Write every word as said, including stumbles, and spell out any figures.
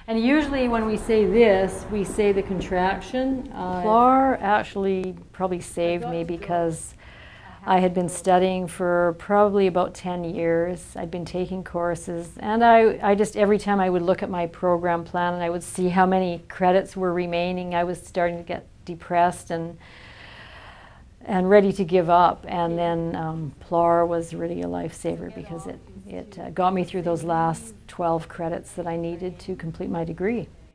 And usually when we say this, we say the contraction. Uh, P L A R actually probably saved me because I had been studying for probably about ten years. I'd been taking courses, and I, I just, every time I would look at my program plan and I would see how many credits were remaining, I was starting to get depressed and and ready to give up. And then um, P L A R was really a lifesaver because it, it uh, got me through those last twelve credits that I needed to complete my degree.